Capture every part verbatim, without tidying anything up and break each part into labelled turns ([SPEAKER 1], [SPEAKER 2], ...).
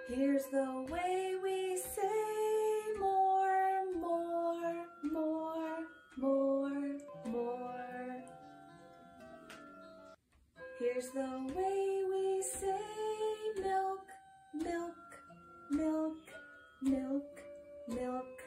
[SPEAKER 1] Here's the way we say more, more, more, more, more. Here's the way we say milk, milk, milk, milk, milk.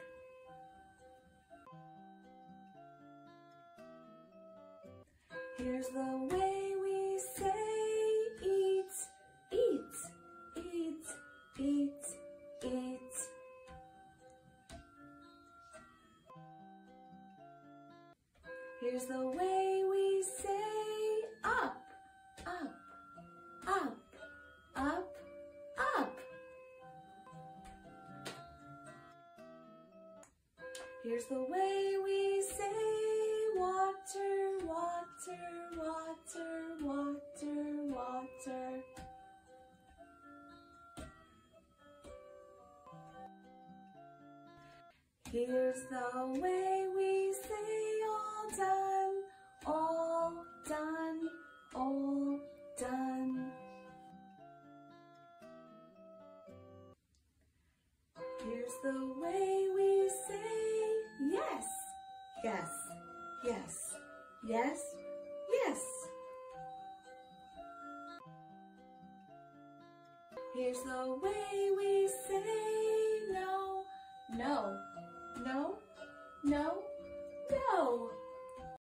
[SPEAKER 1] Here's the way we say eat, eat, eat, eat, eat. Here's the way we say up, up, up, up, up. Here's the way we say water, water, water, water, water. Here's the way we say all done, all done, all done. Here's the way we say yes, yes, yes, yes, yes. Here's the way we say no, no, no, no, no.